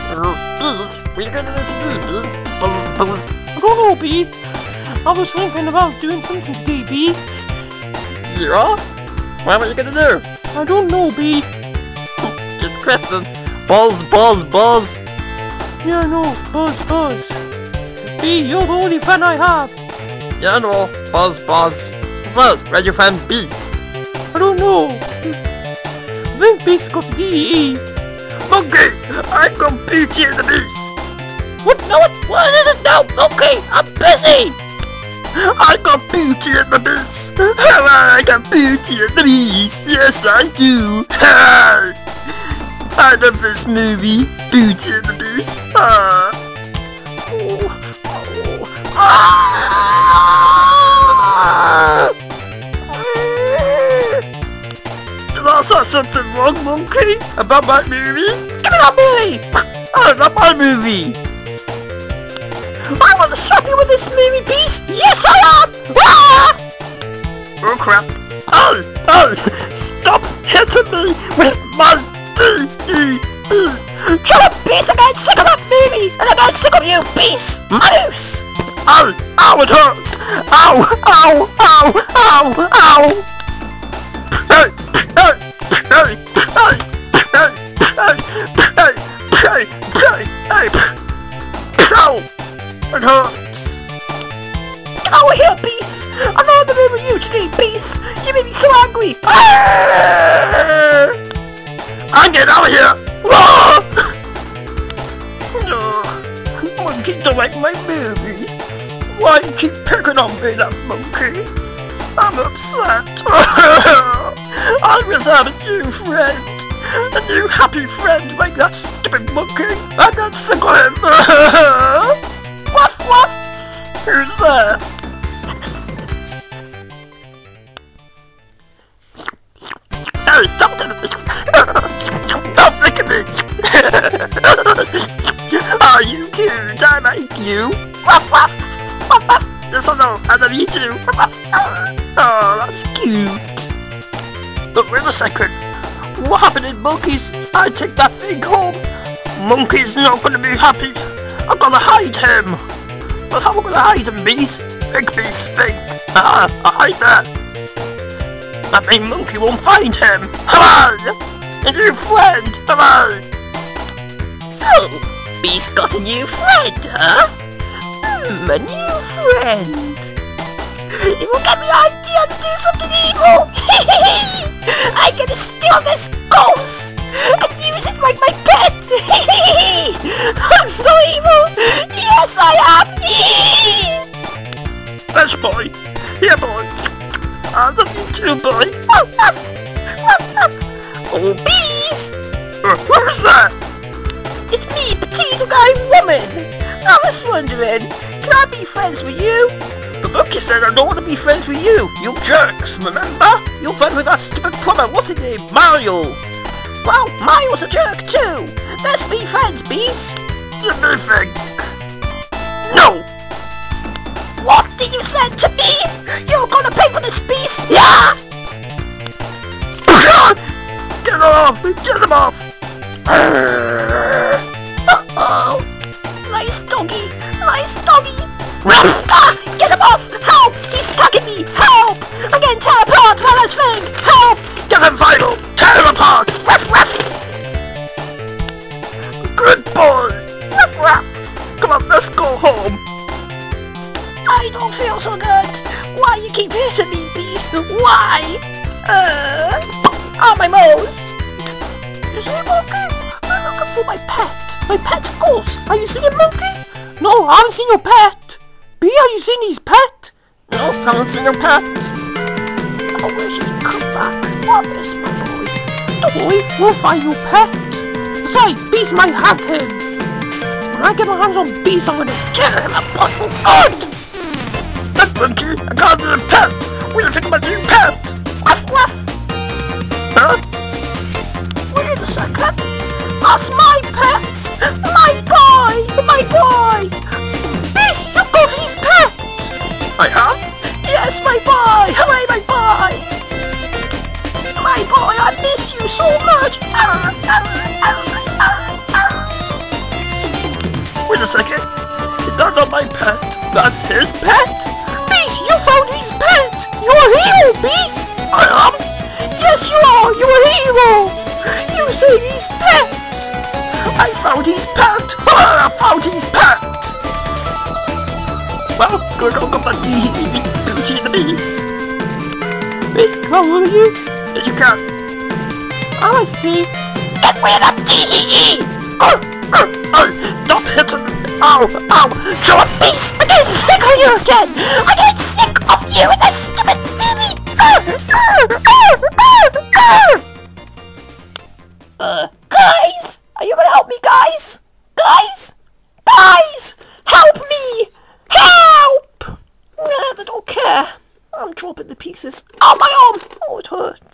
Beast, what are you gonna do today, Beast? Buzz. I don't know, B. I was thinking about doing something today, B. Yeah? What are you gonna do? I don't know, B. Good question. Buzz. Yeah, no, Buzz. B, you're the only friend I have. Yeah, I know. Buzz. What's up? Where's your friend Beast? I don't know. I think Beast got to DEE. Monkey! I got Beauty and the Beast! What? No, what is it now? Okay, I'm busy! I got Beauty and the Beast! I got Beauty and the Beast! Yes, I do! I love this movie, Beauty and the Beast! Did I say something wrong, Monkey? About my movie? Give me that movie! Oh, not my movie! I want to slap you with this movie, Beast! Yes, I am! Ah! Oh crap! Oh! Stop hitting me with my DEE! Shut up, Beast! I'm getting sick of that movie! And I'm getting sick of you, Beast! Moose! Ow! Ow! It hurts! Ow! It hurts! Get over here, Beast! I'm not in the mood with you today, Beast! You made me so angry! I'm getting out of here! Monkey don't like my movie! Why you keep picking on me, that monkey? I'm upset! I was having a new friend! A new happy friend like that stupid monkey! I got sick of him! Woof! Who's there? Hey, stop licking me! Oh, you cute! I like you! Woof! Yes or no? I love you too! Oh, that's cute! But wait a second! What happened in Monkey's? I take that thing home! Monkey's not gonna be happy! I'm gonna hide him! But how am I gonna hide him, Beast? Think, Beast, think! I hide that! That means Monkey won't find him! Come on! A new friend! Come on! So, Beast got a new friend, huh? A new friend. You will get me an idea to do something evil! I'm gonna steal this ghost and use it like my pet! I'm so evil! Yes, I am! Yes, boy! Here, boy! I love you too, boy! Oh, Beast! Who's that? It's me, Potato Guy Woman! I was wondering, can I be friends with you? The monkey said I don't want to be friends with you! You jerks, remember? You're friends with that stupid plumber, what's his name? Mario! Well, Mario's a jerk too! Let's be friends, Beast! You may think! No! What did you say to me? You're gonna pay for this, Beast! Yeah! Get him off! Get him off! Uh-oh! Nice doggy! Get him off! Help! He's stuck me! Help! I'm getting torn apart by this thing! Help! Get him, Vital! Tear him apart! Ruff! Good boy! Ruff! Come on, let's go home! I don't feel so good! Why you keep hitting me, Beast? Why? Oh, my mouse! You see, Monkey? I'm looking for my pet! My pet ghost! Are you seeing Monkey? No, I haven't seen your pet! B, are you seeing his pet? No, I haven't seen your pet! I wish he'd come back. I miss my boy. Don't worry, we'll find your pet. Besides, Beast might have him. When I get my hands on Beast, I'm gonna tear him apart for good! That monkey! I got a pet! What do you think of my new pet? Ruff! Huh? Wait a second. That's my pet! My boy! Beast, you got his pet! I have? Yes, my boy! Hooray, my boy! My boy, I miss you so much! not my pet. That's his pet. Beast, you found his pet! You're a hero, Beast! I am? Yes, you are! You're a hero! You saved his pet! I found his pet! I found his pet! Well, good old buddy. Beauty and the Beast. Beast, can I follow you? Yes, you can. Oh, I see. Get rid of Dee! Stop hitting me! Ow! Ow! John Beast! I get sick of you again! I get sick of you and that stupid baby! Guys! Are you gonna help me, guys? Guys! Guys! Help me! Help! I don't care. I'm dropping the pieces. Oh, my arm! Oh, it hurts.